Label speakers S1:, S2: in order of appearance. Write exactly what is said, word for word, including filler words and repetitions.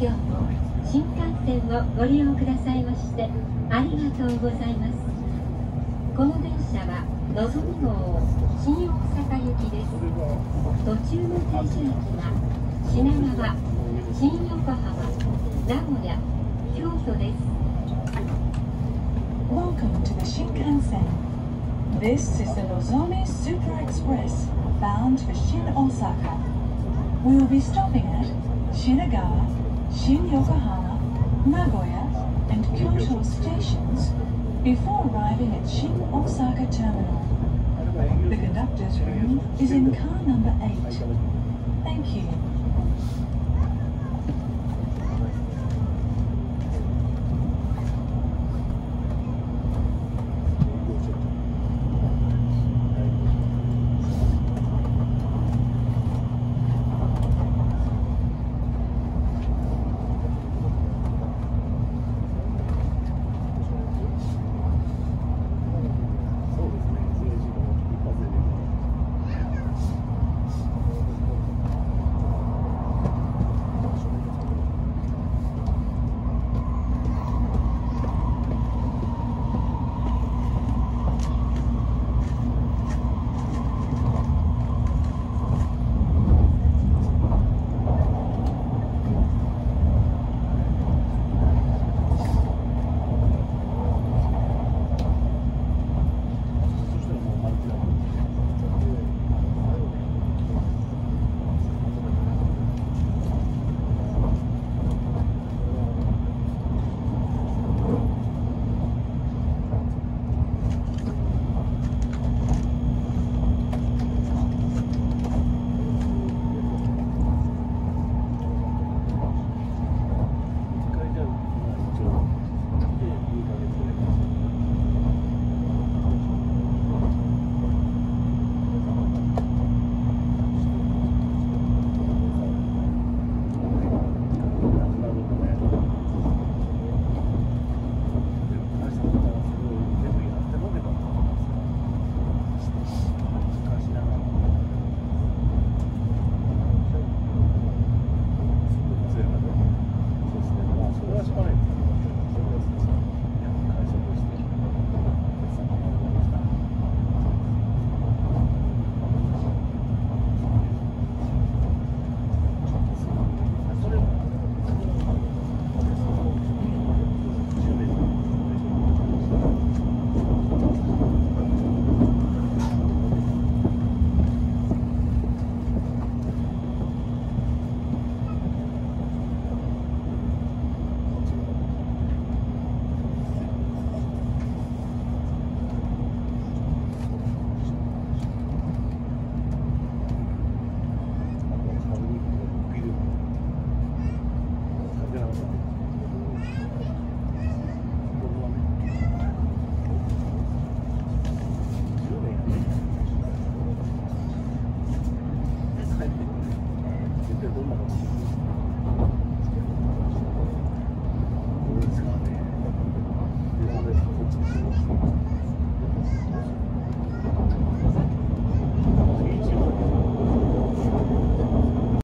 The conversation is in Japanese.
S1: 今日も新幹線をご利用くださいましてありがとうございます。この電車はのぞみ号新大阪行きです。途中の停車駅は品川、新横浜、名古屋、京都です。
S2: Welcome to the Shinkansen. This is the Nozomi Super Express bound for Shin Osaka. We will be stopping at Shinagawa, Shin Yokohama, Nagoya, and Kyoto stations before arriving at Shin Osaka Terminal. The conductor's room is in car number eight. Thank you.